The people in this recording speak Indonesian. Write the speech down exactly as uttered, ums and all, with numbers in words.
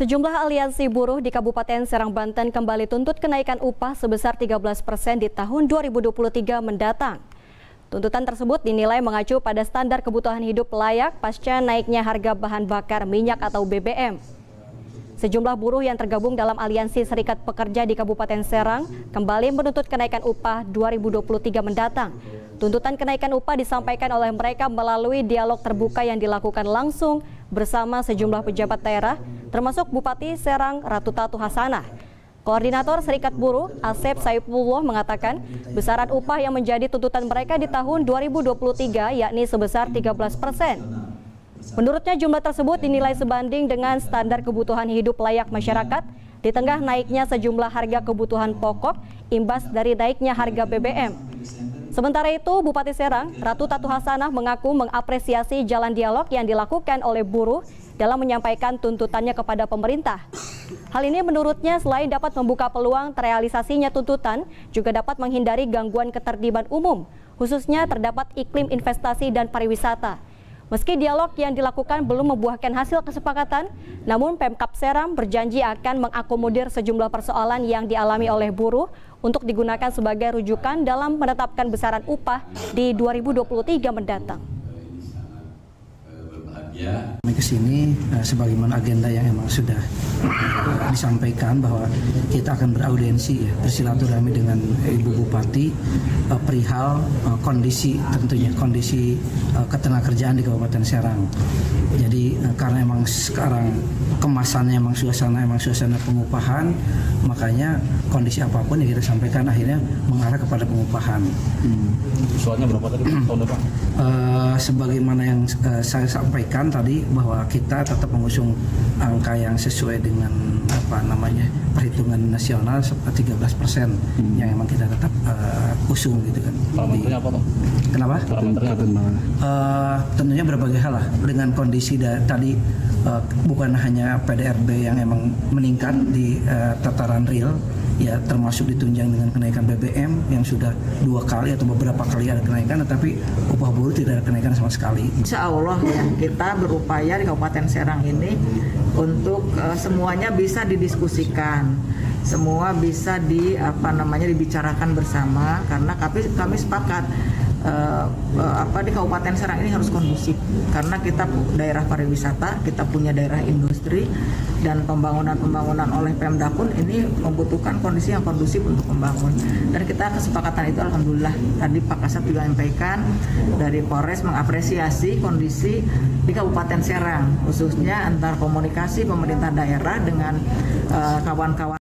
Sejumlah aliansi buruh di Kabupaten Serang, Banten kembali tuntut kenaikan upah sebesar tiga belas persen di tahun dua ribu dua puluh tiga mendatang. Tuntutan tersebut dinilai mengacu pada standar kebutuhan hidup layak pasca naiknya harga bahan bakar minyak atau B B M. Sejumlah buruh yang tergabung dalam Aliansi Serikat Pekerja di Kabupaten Serang kembali menuntut kenaikan upah dua ribu dua puluh tiga mendatang. Tuntutan kenaikan upah disampaikan oleh mereka melalui dialog terbuka yang dilakukan langsung bersama sejumlah pejabat daerah, termasuk Bupati Serang Ratu Tatu Hasanah. Koordinator Serikat Buruh Asep Saifullah mengatakan besaran upah yang menjadi tuntutan mereka di tahun dua ribu dua puluh tiga yakni sebesar tiga belas persen. Menurutnya jumlah tersebut dinilai sebanding dengan standar kebutuhan hidup layak masyarakat di tengah naiknya sejumlah harga kebutuhan pokok imbas dari naiknya harga B B M. Sementara itu, Bupati Serang Ratu Tatu Hasanah mengaku mengapresiasi jalan dialog yang dilakukan oleh buruh dalam menyampaikan tuntutannya kepada pemerintah. Hal ini menurutnya selain dapat membuka peluang terrealisasinya tuntutan, juga dapat menghindari gangguan ketertiban umum, khususnya terdapat iklim investasi dan pariwisata. Meski dialog yang dilakukan belum membuahkan hasil kesepakatan, namun Pemkab Serang berjanji akan mengakomodir sejumlah persoalan yang dialami oleh buruh untuk digunakan sebagai rujukan dalam menetapkan besaran upah di dua ribu dua puluh tiga mendatang. Kami ke sini uh, sebagaimana agenda yang emang sudah uh, disampaikan bahwa kita akan beraudiensi ya, bersilaturahmi dengan Ibu Bupati uh, perihal uh, kondisi tentunya kondisi uh, ketenagakerjaan di Kabupaten Serang. Jadi uh, karena emang sekarang kemasannya emang suasana emang suasana pengupahan, makanya kondisi apapun yang kita sampaikan akhirnya mengarah kepada pengupahan. Hmm. Soalnya berapa tadi tahun depan? Uh, sebagaimana yang uh, saya sampaikan tadi bahwa kita tetap mengusung angka yang sesuai dengan apa namanya perhitungan nasional tiga belas persen hmm. yang emang kita tetap uh, usung gitu kan. Parameternya apa Pak? Kenapa? Parameternya apa? Uh, tentunya berbagai hal lah dengan kondisi da- tadi uh, bukan hanya P D R B yang emang meningkat di uh, tataran real, ya termasuk ditunjang dengan kenaikan B B M yang sudah dua kali atau beberapa kali ada kenaikan, tetapi upah buruh tidak ada kenaikan sama sekali. Insya Allah ya, kita berupaya di Kabupaten Serang ini untuk uh, semuanya bisa didiskusikan, semua bisa di apa namanya dibicarakan bersama, karena kami kami sepakat uh, uh, apa di Kabupaten Serang ini harus kondusif karena kita daerah pariwisata, kita punya daerah industri, dan pembangunan-pembangunan oleh Pemda pun ini membutuhkan kondisi yang kondusif untuk membangun. Dan kita kesepakatan itu alhamdulillah tadi Pak Kasat juga menyampaikan dari Polres mengapresiasi kondisi di Kabupaten Serang, khususnya antar komunikasi pemerintah daerah dengan uh, kawan-kawan